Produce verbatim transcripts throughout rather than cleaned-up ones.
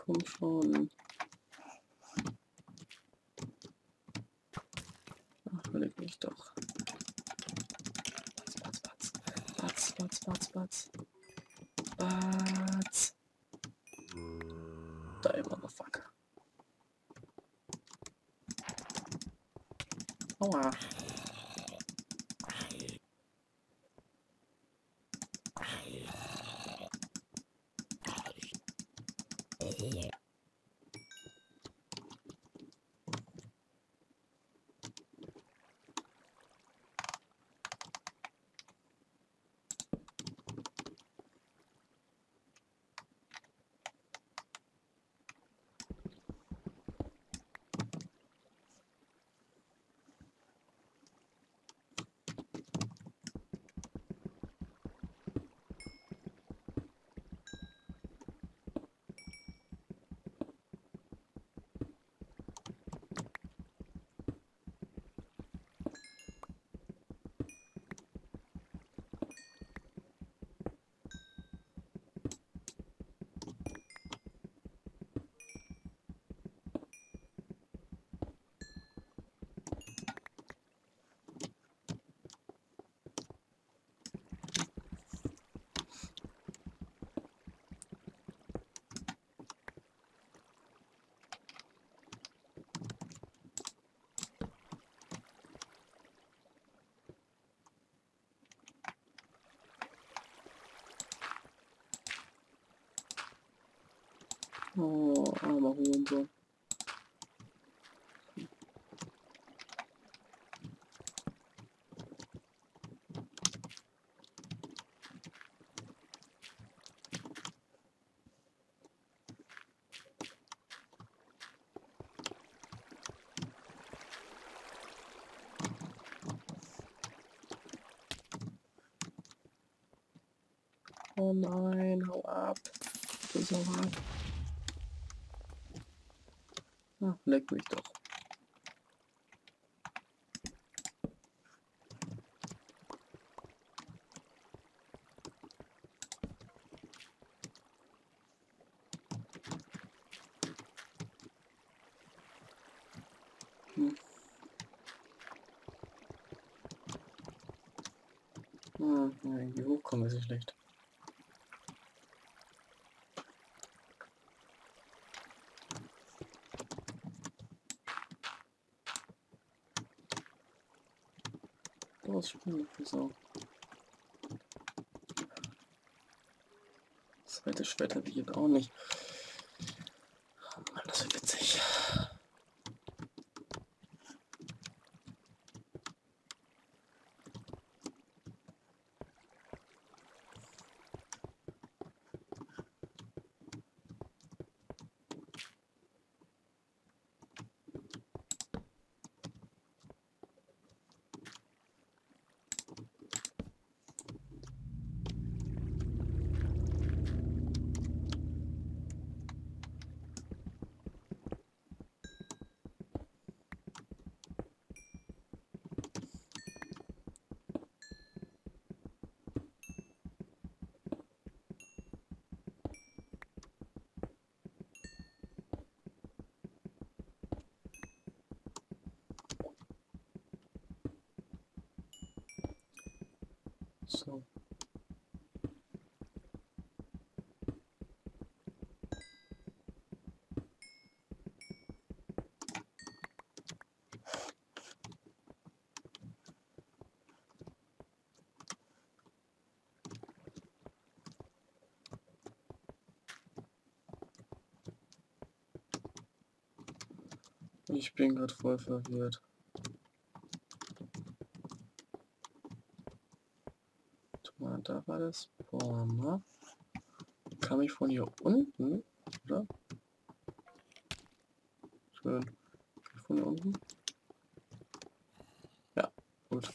Komm schon. Ach, leg mich doch. Batz, batz, batz, batz, batz, batz. Batz. Die Motherfucker. Aua. Oh, armer Hurensohn. Oh nein, hau ab. Du so hart. Ah, leck mich doch. Hm. Ah, irgendwie hochkommen ist nicht schlecht. Oh, das Spiel so. Zweite Schwert habe ich jetzt auch nicht. Oh Mann, das wird witzig. So. Ich bin gerade voll verwirrt. Mal, da war das Spawner. Kam ich von hier unten, oder? Schön. Von hier unten? Ja, gut.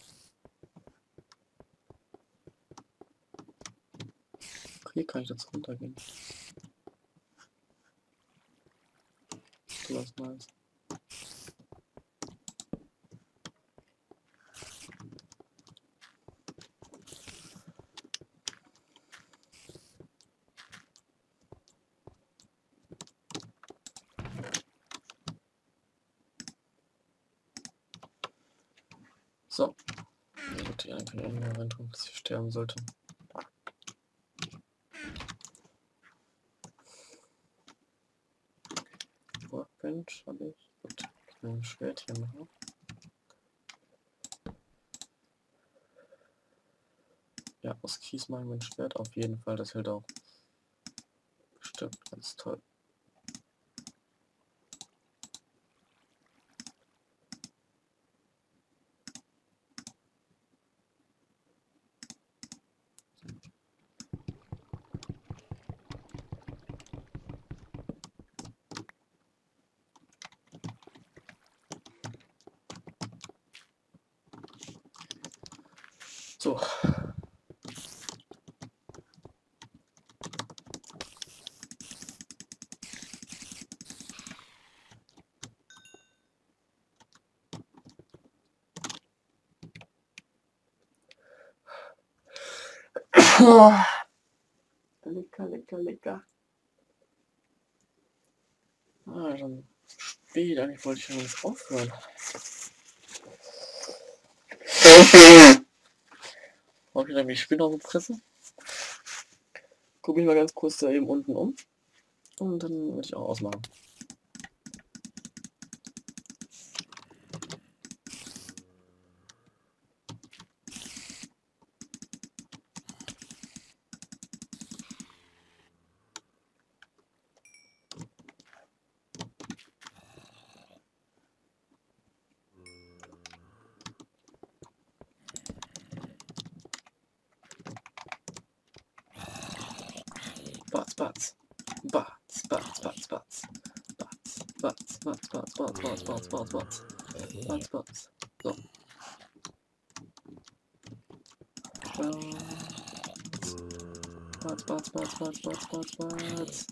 Okay, kann ich jetzt runtergehen. So was Neues. So. Gut, ja, kann ich nur reintun, bis ich sterben sollte. Workbench habe ich. Gut, ich kann ein Schwert hier machen. Ja, aus Kies machen wir ein Schwert auf jeden Fall. Das hält auch bestimmt ganz toll. So. Lecker, lecker, lecker. Ah, schon spät. Eigentlich wollte ich schon jetzt aufhören. Brauche ich dann die Spinne auf die Fresse? Gucke mich mal ganz kurz da eben unten um. Und dann würde ich auch ausmachen. Batz, batz. Batz, batz, batz, batz. Batz, batz, batz, batz, batz, batz, batz, batz. Batz, batz. So. Batz, batz, batz, batz, batz, batz, batz.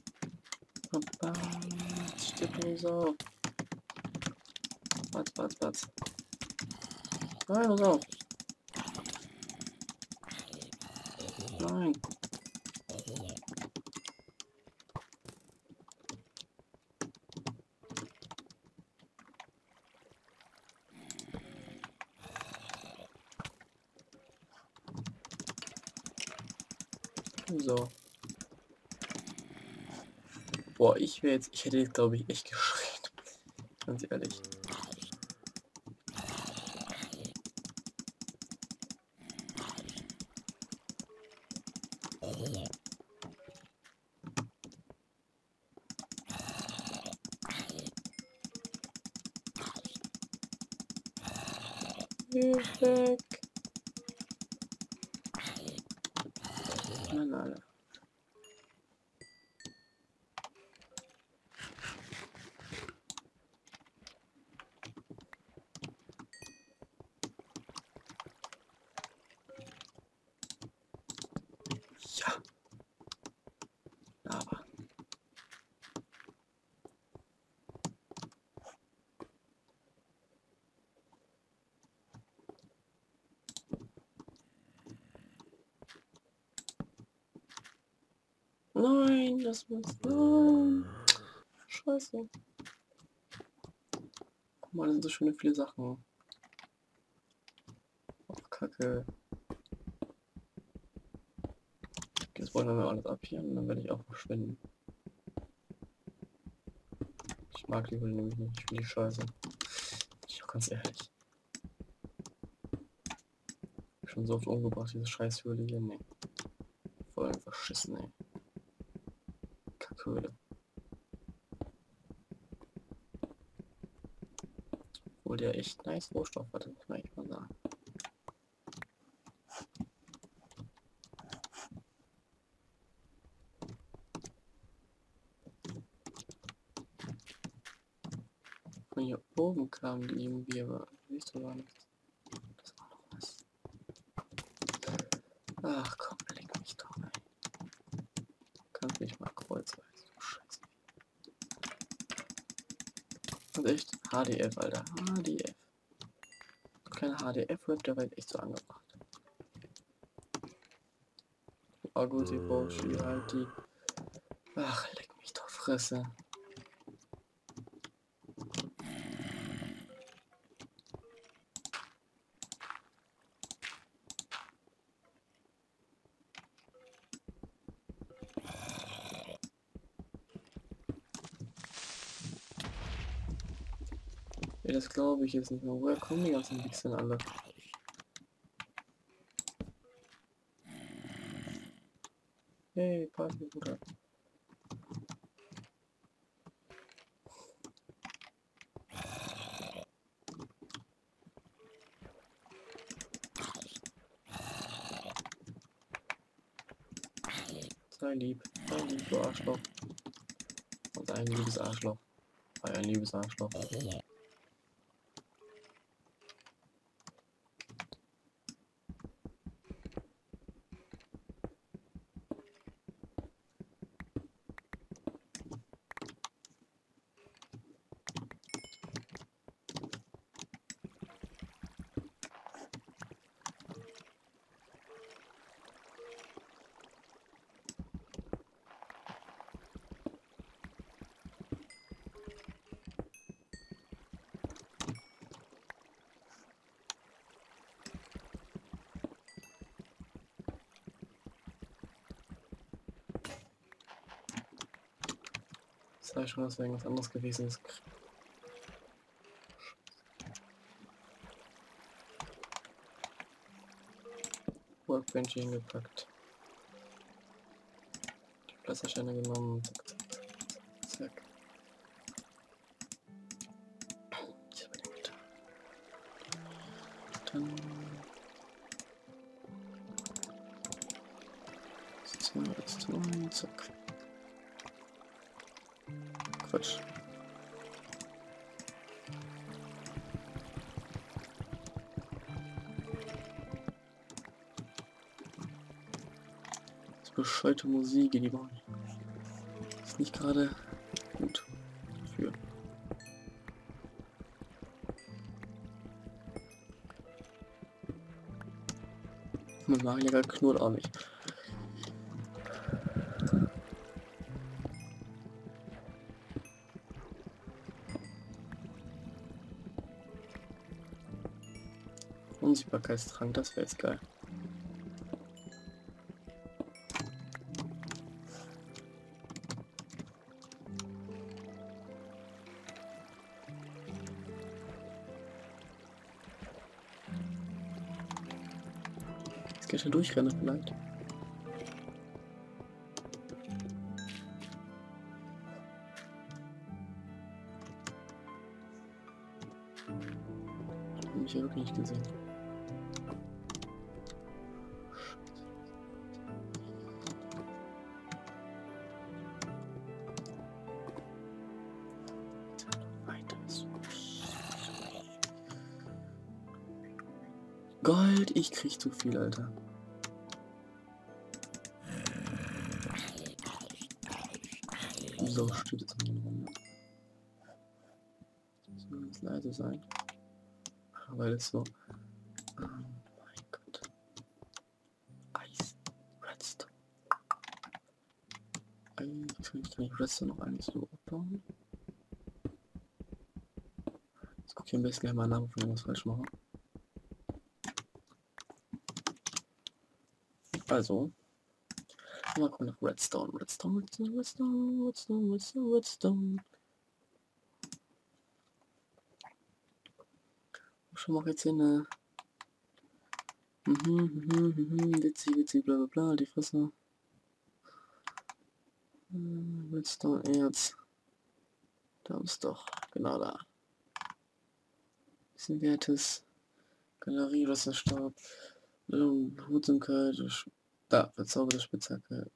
Batz, stirb nicht so. Batz, batz, batz. Nein, pass auf. Nein. So. Boah, ich wäre jetzt, ich hätte jetzt, glaube ich, echt geschrien. Ganz ehrlich. Geh weg. Nein, nein. Ja. Aber. Nein, das muss. Nein. Scheiße. Guck mal, das sind so schöne viele Sachen. Oh, Kacke. Jetzt wollen wir mal alles ab hier und dann werde ich auch verschwinden. Ich mag die Höhle nämlich nicht. Ich finde die scheiße. Ich bin ganz ehrlich. Ich hab schon so oft umgebracht, diese scheiß Höhle hier. Nee. Voll verschissen, ey. Kackhöhle. Obwohl der echt nice Rohstoff hatte, muss man echt mal sagen. Von hier oben kamen die irgendwie, aber siehst du gar nichts. Das war noch was. Ach komm, leck mich doch, ey. Kannst mich mal kreuzweise, du Scheiße. Das ist echt H D F, Alter. H D F. Kein H D F-Rap, der war jetzt echt so angebracht. Agusi Boshi, halt die. Ach, leck mich doch Fresse. Ey, das glaube ich jetzt nicht mehr. Woher kommen die ganzen Wichsen alle? Hey, Party, Bruder. Sei lieb, sei lieb, du Arschloch. Und ein liebes Arschloch. Sei ein liebes Arschloch. Das war schon, dass irgendwas anderes gewesen ist. Workbench hingepackt. Die Plastiksteine genommen. Zack, zack, zack. Ich habe den getan. Dann. So, jetzt tun. Zack. Quatsch. Das bescheuerte Musik, die bauen. Ist nicht gerade gut für. Mein Magenlecker knurrt auch nicht. Unsichtbarkeitstrank, das wäre jetzt geil. Jetzt kann ich ja durchrennen vielleicht. Hab mich ja wirklich nicht gesehen. Gold, ich krieg zu viel, Alter. So steht es in der Runde. Das soll jetzt leise sein. Weil es so. Oh mein Gott. Eis. Redstone. Eigentlich kann ich Redstone noch eigentlich so abbauen. Jetzt gucke ich am besten gleich mal nach, ob ich irgendwas falsch mache. Also. Mal gucken nach Redstone. Redstone, Redstone, Redstone, Redstone, Redstone, Redstone. Schon mal jetzt hier eine. Mhm, mhm, mhm, witzig, witzig, bla bla bla, die Fresse. Hm, Redstone Erz. Da ist doch, genau da. Bisschen wertes. Galerie, Wasserstab. Behutsamkeit. Da, verzauberte Spitzhacke.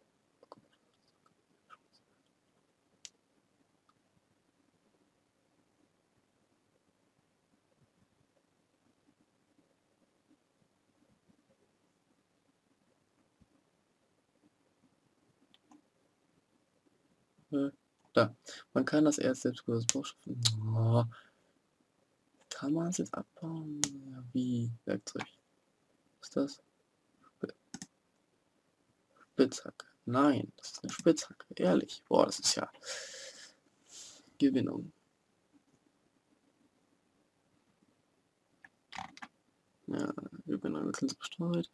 Da. Man kann das Erz selbst über das Bauschaffen. Oh. Kann man es jetzt abbauen? Ja, wie? Werkzeug. Was ist das? Spitzhacke. Nein, das ist eine Spitzhacke. Ehrlich. Boah, das ist ja Gewinnung. Ja, Gewinnung wird uns bestreut.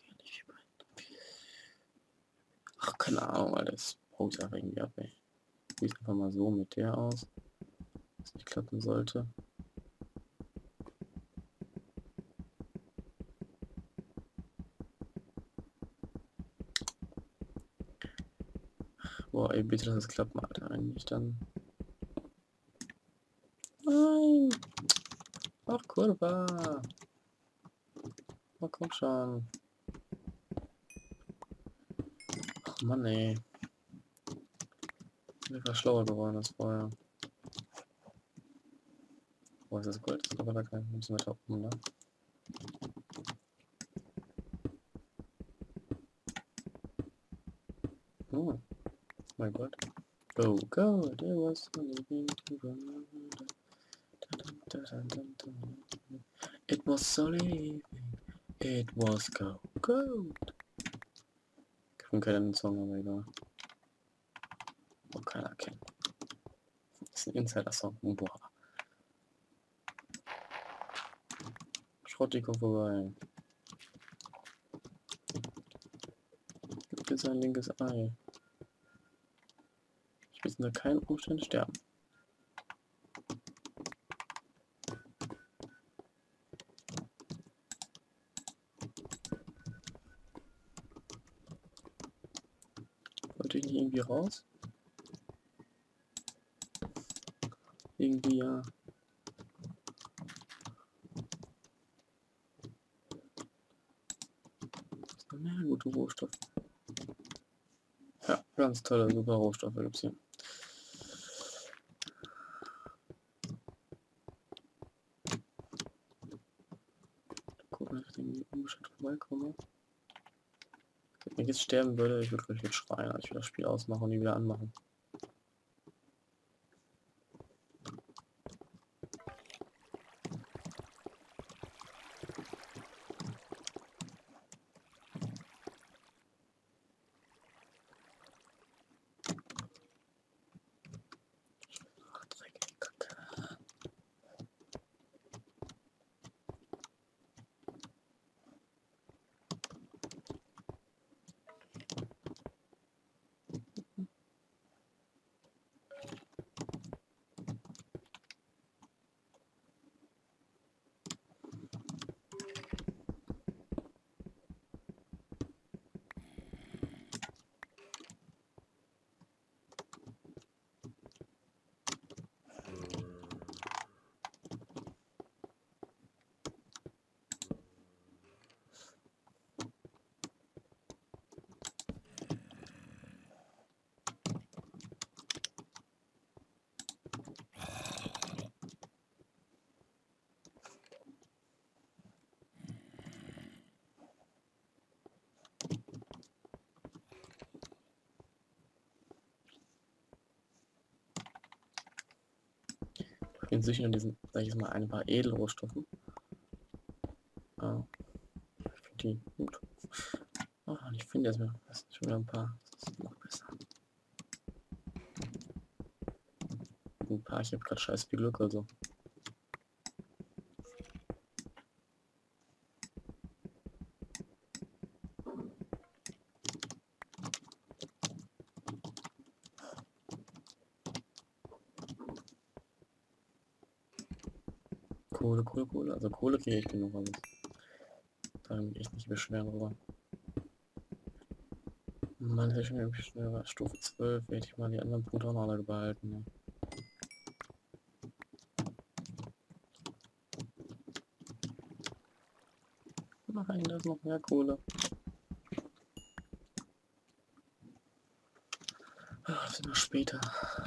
Ach, keine Ahnung, Alter. Das brauche ich einfach irgendwie ab, ey. Probiere ich einfach mal so mit der aus. Was nicht klappen sollte. Boah, ey, bitte, dass es klappt, Alter. Eigentlich dann. Nein! Ach, Kurva! Oh, komm schon. Ach, Mann, ey. Ich war schlauer geworden als vorher. Boah, ist das Gold? Das ist aber da kein. Müssen wir oben, ne? Oh, mein Gott. Go, go, there was a living room. It was so living. It was go, go. Ich kann keinen Song, aber egal. Oh, keiner kennt. Das ist ein Insider-Song. Boah. Schrotti kommt vorbei. Gibt jetzt ein linkes Ei. Ich will unter keinen Umständen sterben. Wollte ich nicht irgendwie raus? Irgendwie ja. Ja, gute Rohstoffe. Ja, ganz tolle, super Rohstoffe gibt es hier. Gucken, dass ich den Umstand vorbeikomme. Wenn ich jetzt sterben würde, ich würde jetzt schreien, als ich würde das Spiel ausmachen und nie wieder anmachen. Ach, dreckige Kacke. Ich bin sicher in diesen, sag ich jetzt mal, ein paar Edelrohstoffen. Ah, ich finde die gut. Ah, ich finde jetzt mal, das ist schon wieder ein paar. Das ist noch besser. Ein paar, ich habe gerade scheiß viel Glück, also. Kohle, Kohle, Kohle. Also Kohle kriege ich genug, also. Da bin ich echt nicht beschweren drüber. Mann, hätte ich schon irgendwie schneller. Stufe zwölf, hätte ich mal die anderen Punkte auch noch alle behalten. Ne? Nein, da ist noch mehr Kohle. Ach, das ist immer später.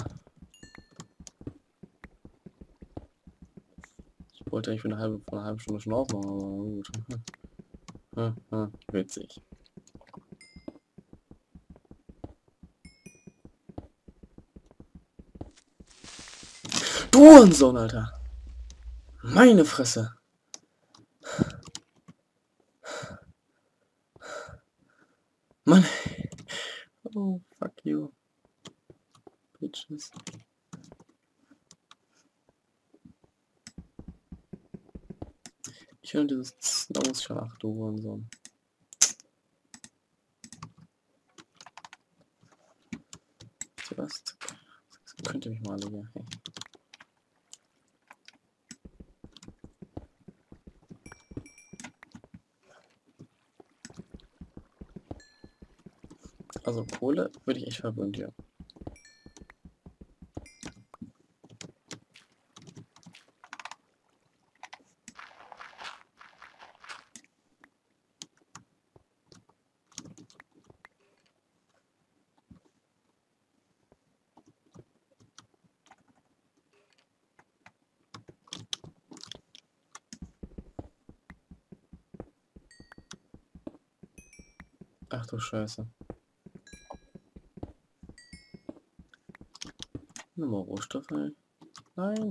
Ich wollte eigentlich für eine halbe, für eine halbe Stunde schon ausmachen, aber gut. Hm, hm, witzig. Du Hurensohn, Alter! Meine Fresse! Mann! Oh, fuck you. Bitches. Ich höre dieses Snows schon, ach du Hurensohn. Was? Könnt ihr mich mal alle hier. Hey. Also Kohle würde ich echt verwöhnt hier. Ach du Scheiße. Nochmal Rohstoffe. Nein.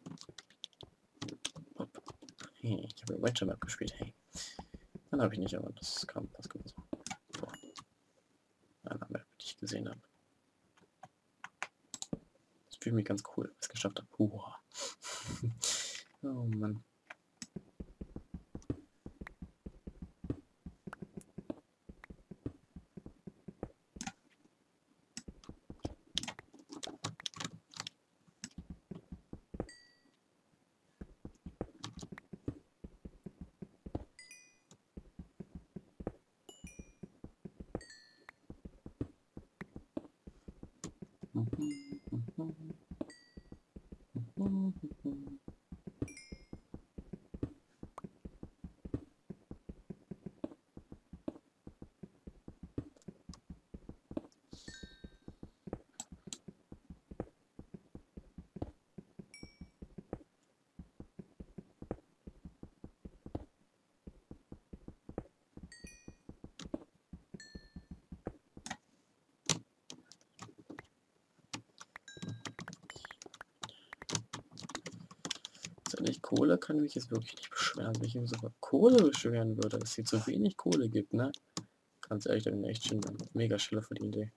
Hopp. Hey, ich habe ja Witcher Map gespielt. Hey. Dann habe ich nicht, aber das kam was gewesen. Vor einer Map, die ich gesehen habe. Das fühlt mich ganz cool, was ich geschafft habe. Hurra. Oh Mann. Ehrlich, Kohle kann mich jetzt wirklich nicht beschweren. Wenn ich mich sogar Kohle beschweren würde, dass sie zu wenig Kohle gibt, ne? Ganz ehrlich, da bin ich echt schon mega schiller für die Idee.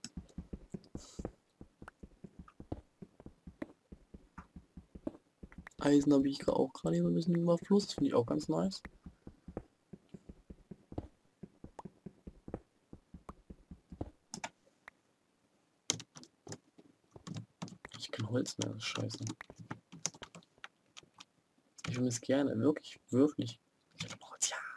Eisen habe ich auch gerade so ein bisschen Überfluss, finde ich auch ganz nice. Ich kann Holz mehr, das ist scheiße. Ich würde es gerne, wirklich, wirklich. Ich hab Holz, ja.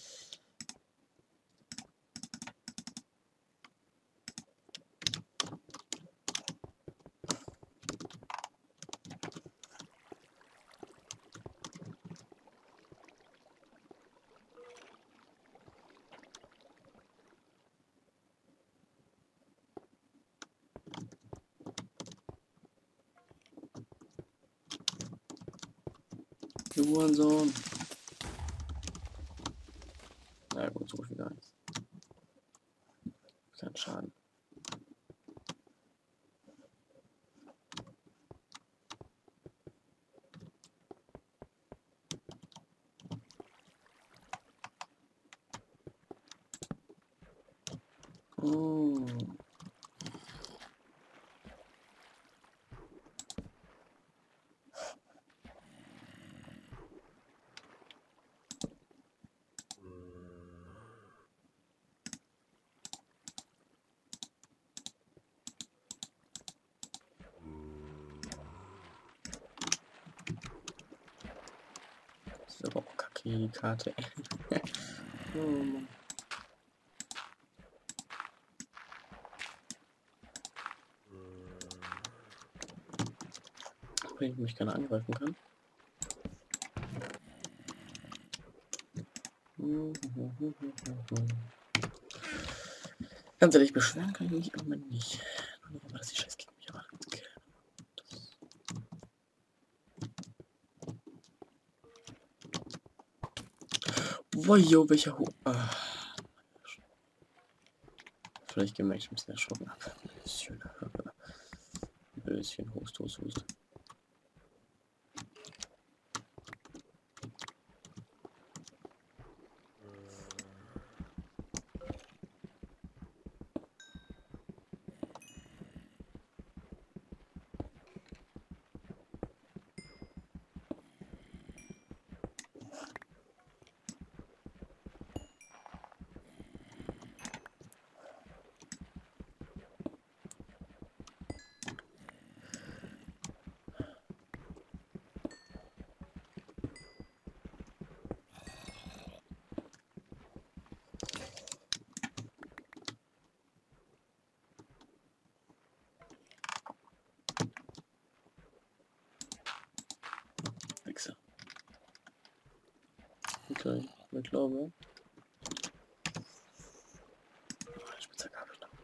Du Hurensohn. Na ja, gut, so viel gar nichts. Kein Schaden. Oh. Das ist aber auch kacke, die Karte. Oh Mann. Wenn ich mich gerne angreifen kann. Ganz ehrlich, beschweren kann ich mich im Moment nicht. Aber das die Scheiß Gegner mich aber killen. Wojo, welcher Ho. Ah. Vielleicht gemerkt, ich ein bisschen erschrocken habe. Ein bisschen. Ein bisschen Hust, Hust, Hust. gleich. Ich glaube. Oh, Spitzhacke habe ich noch.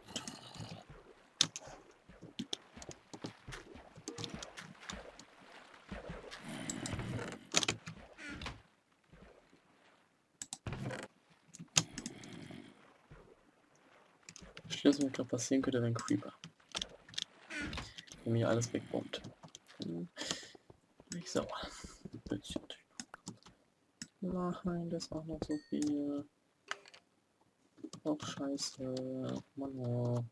Schlimmste, was gerade passieren könnte, wäre ein Creeper. Der mir alles wegbombt. Hm. Nicht sauer. Bisschen. Nein, das ist auch noch so viel. Auch scheiße. Mann, oh.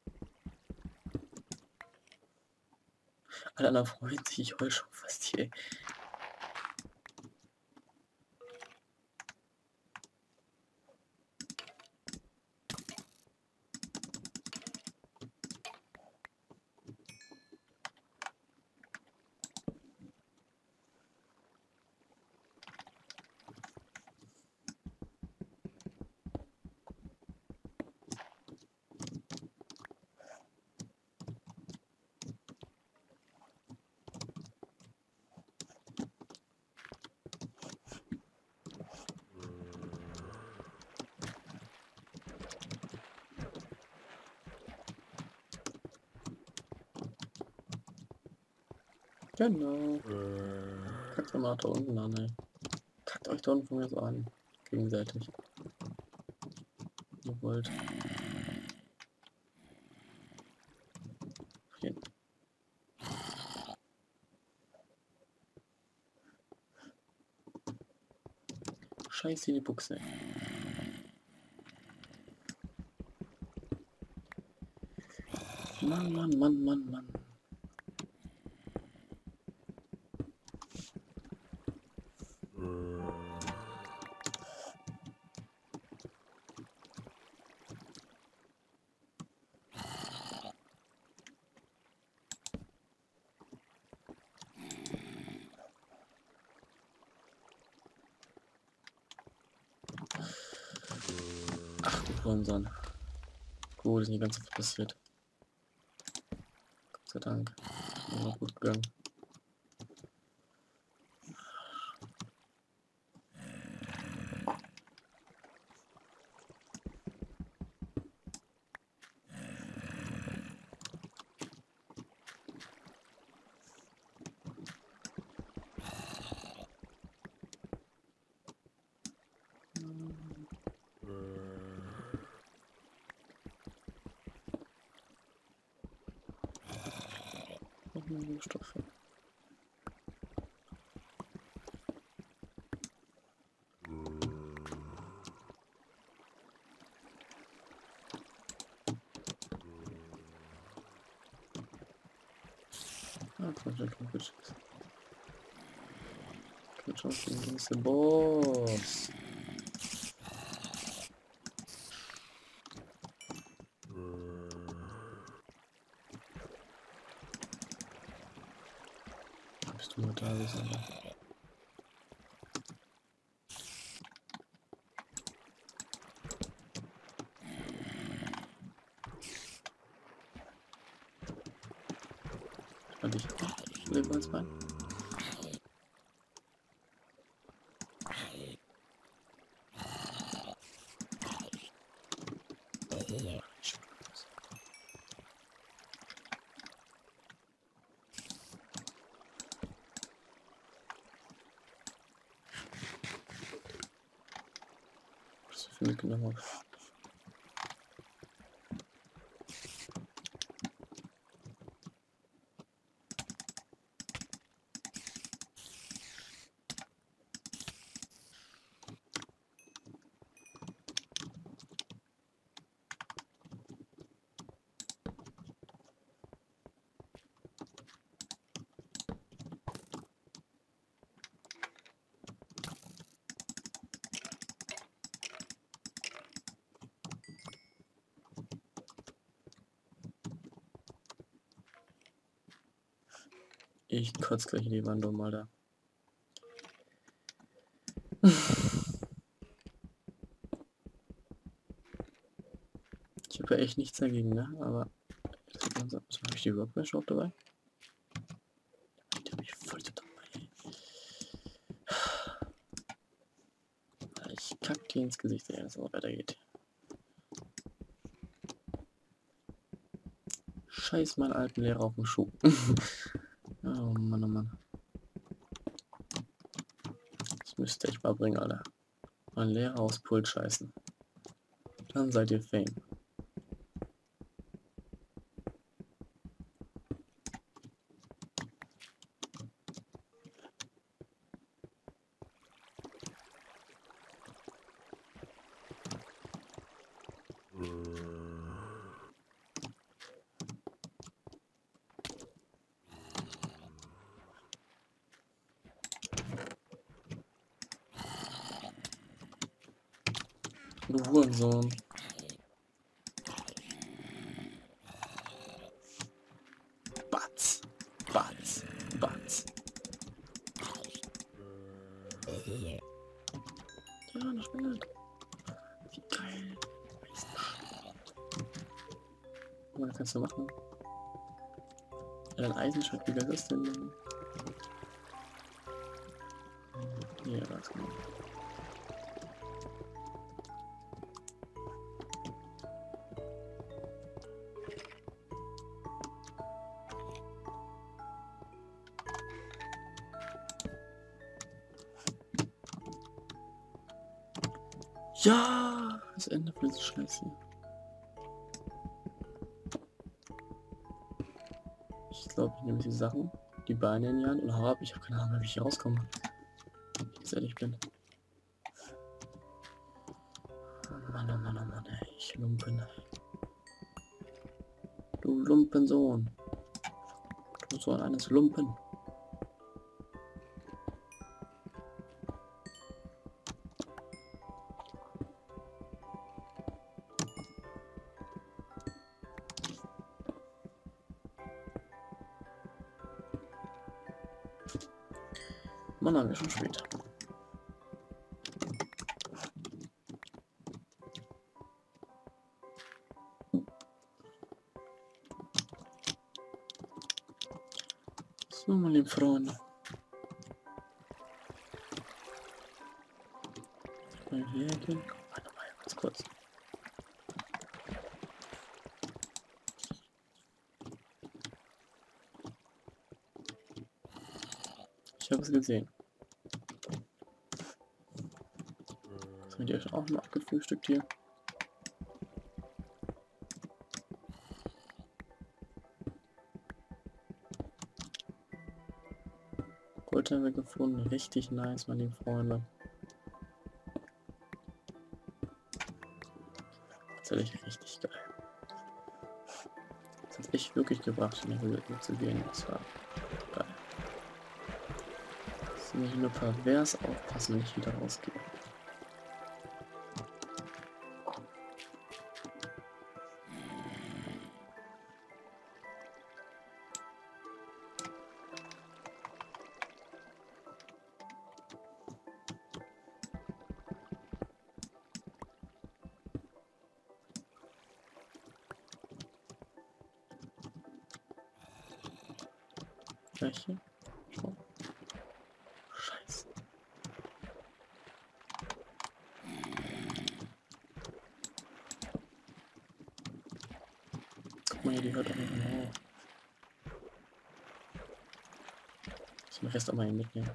Alle anderen freuen sich, ich heul schon fast hier. Genau. Kackt doch mal da unten an, ey. Kackt euch da unten von mir so an. Gegenseitig. Ihr wollt. Hier. Scheiße, die Buchse. Mann, Mann, Mann, Mann, Mann. Ach, du Hurensohn. Gut, ist nicht ganz so viel passiert. Gott sei Dank. Ist noch gut gegangen. Noch mehr Rohstoffe. Ah, Quatsch, ich kann Quatsch. Quatsch auf den nächsten Boss. Bist du nur da, wie soll ich? Kann ich auch leben als Bein? Was ich viel mitgenommen habe. Ich kotze gleich in die Wand um, Alter. Ich habe ja echt nichts dagegen, ne? Aber das ist ganz anders. Habe ich die Workbench auch dabei? Die habe ich voll dabei. dir ins Gesicht, wenn es aber weitergeht. Scheiß meinen alten Lehrer auf den Schuh. Oh Mann, oh Mann. Das müsste ich mal bringen, Alter. Mein Lehrer aufs Pult scheißen. Dann seid ihr Fame. Du Hurensohn. Batz. Batz. Batz. Ja, das Spinne. Wie geil. Was kannst du machen? Ja, dein Eisenschwert, wie geil ist das denn? Ja, das kann man. Ja, das Ende für diese Scheiße. Ich glaube, ich nehme die Sachen, die Beine in die Hand und hau ab. Ich habe keine Ahnung, wie ich hier rauskomme. Wenn ich jetzt ehrlich bin. Oh Mann, oh Mann, oh Mann, ey, ich Lumpen. Du Lumpensohn. Du Sohn eines Lumpen. Mann, haben wir schon später. So, meine lieben Freunde. Mal hier gehen. Warte mal, ganz kurz. Ich habe es gesehen. Das wird ja auch noch abgefrühstückt hier. Gold haben wir gefunden. Richtig nice, meine lieben Freunde. Tatsächlich richtig geil. Das hat echt wirklich gebracht, in die Höhle zu gehen. Das war geil. Jetzt muss ich nur pervers aufpassen, wenn ich wieder rausgehe. Welche? Oh. Scheiße. Guck mal hier, die hört doch nicht mehr auf. Ich den Rest auch mal hier mitnehmen.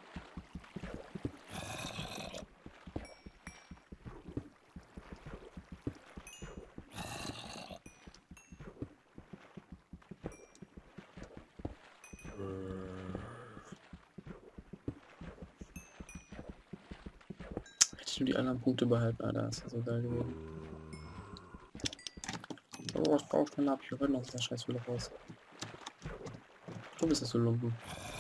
Hätte ich nur die anderen Punkte behalten, Alter, das ist ja so geil gewesen. Oh, was braucht man ab? Ich höre noch aus der Scheißhöhle raus. Du bist das so Lumpen.